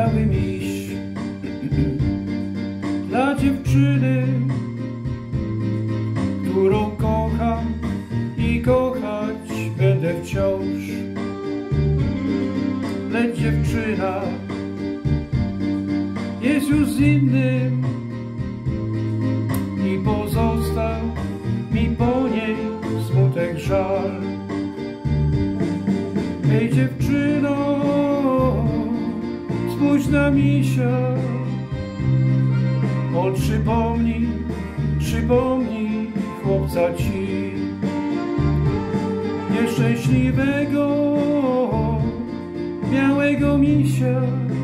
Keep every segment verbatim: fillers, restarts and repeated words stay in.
biały miś dla dziewczyny, którą kocham i kochać będę wciąż. Lecz dziewczyna jest już z innym i pozostał mi po niej smutek, żal. Ej dziewczyno, spójrz na misia, on przypomni, przypomni chłopca ci nieszczęśliwego, białego misia,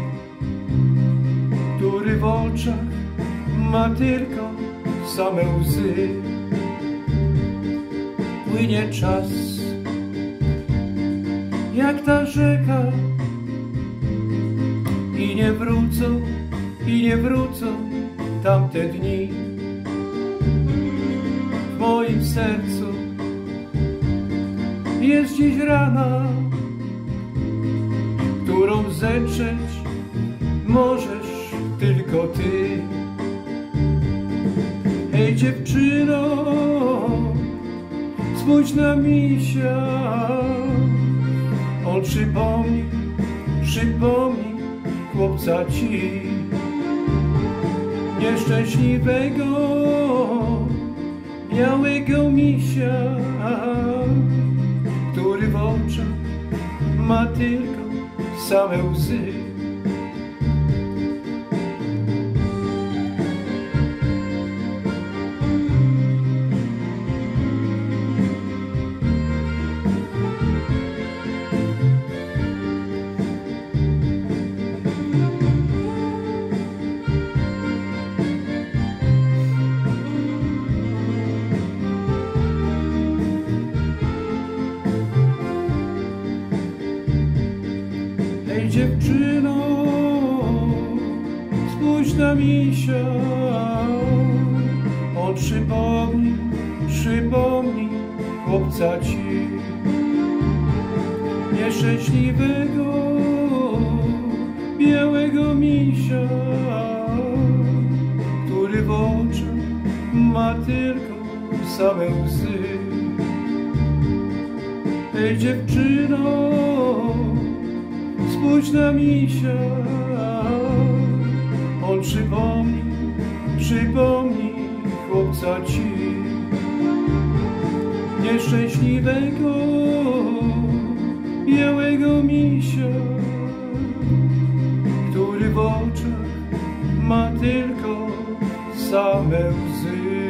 który w oczach ma tylko same łzy. Płynie czas jak ta rzeka i nie wrócą, i nie wrócą tamte dni. W moim sercu jest dziś rana, którą zetrzeć możesz tylko ty. Hej dziewczyno, spójrz na misia, on przypomni, przypomni chłopca ci nieszczęśliwego, białego misia, który w oczach ma tylko same łzy. Ej dziewczyno, spójrz na misia, on przypomni, przypomni chłopca ci nieszczęśliwego, białego misia, który w oczach ma tylko same łzy. Ej dziewczyno, spójrz na misia, on przypomni, przypomni chłopca ci nieszczęśliwego, białego misia, który w oczach ma tylko same łzy.